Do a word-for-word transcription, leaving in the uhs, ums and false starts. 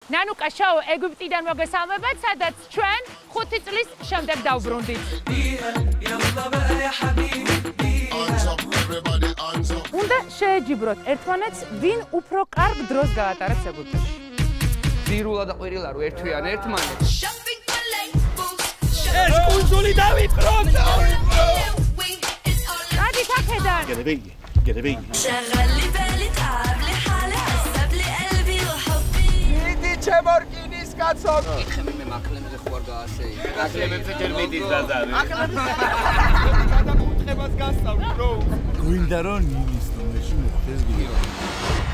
ნანუკა შაო ეგვიპტიდან მოგესალმებათ, სადაც ჩვენ ხუთი წლის შემდეგ დავბრუნდით. უნდა შეეჯიბროთ ერთმანეთს, ვინ უფრო კარგ დროს გაატარებს ეგვიპტეში. ძირულა და ყვირილა რო ერთვიან ერთმანეთს. ეს კუნძული დავიწყროთ! გადით აქედან! גנבי, גנבי. شغلي بالي تعب لحالي حسب لي قلبي وحبي მიდი ჩემორკინის კაცო. იხემ მე მაკლემზე ხوار გაასეი. აკლემებზე თერმიტის დაზარი. გადაკუთრებას გასწავლ, ბრო. გვინდა რომ ნინის ნომერში მოხდეს გიგო.